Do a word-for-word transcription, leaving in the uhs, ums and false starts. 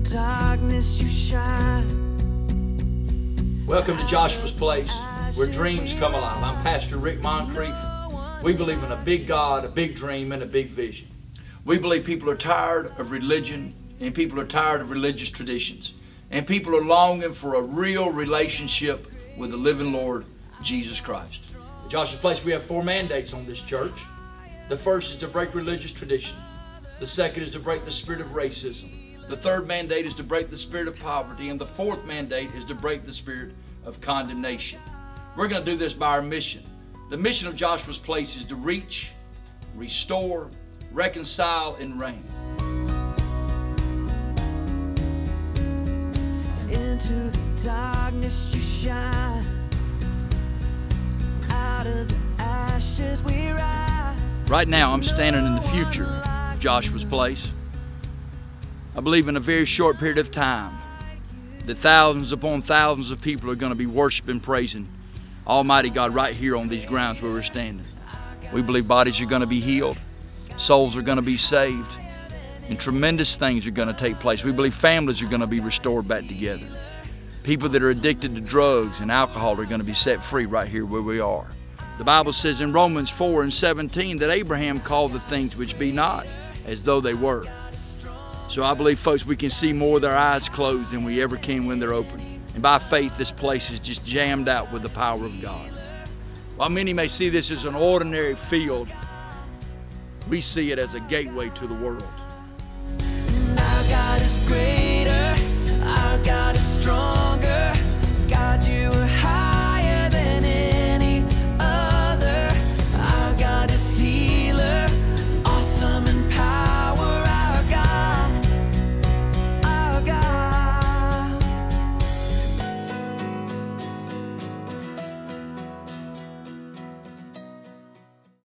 darkness you shine. Welcome to Joshua's Place, where dreams come alive. I'm Pastor Rick Moncrief. We believe in a big God, a big dream, and a big vision. We believe people are tired of religion, and people are tired of religious traditions, and people are longing for a real relationship with the living Lord, Jesus Christ. At Joshua's Place, we have four mandates on this church. The first is to break religious tradition. The second is to break the spirit of racism. The third mandate is to break the spirit of poverty. And the fourth mandate is to break the spirit of condemnation. We're going to do this by our mission. The mission of Joshua's Place is to reach, restore, reconcile, and reign. Into the darkness you shine. Out of the ashes we rise. Right now, I'm standing in the future of Joshua's Place. I believe in a very short period of time that thousands upon thousands of people are going to be worshiping, praising Almighty God right here on these grounds where we're standing. We believe bodies are going to be healed, souls are going to be saved, and tremendous things are going to take place. We believe families are going to be restored back together. People that are addicted to drugs and alcohol are going to be set free right here where we are. The Bible says in Romans four and seventeen that Abraham called the things which be not as though they were. So I believe, folks, we can see more with our eyes closed than we ever can when they're open. And by faith, this place is just jammed out with the power of God. While many may see this as an ordinary field, we see it as a gateway to the world.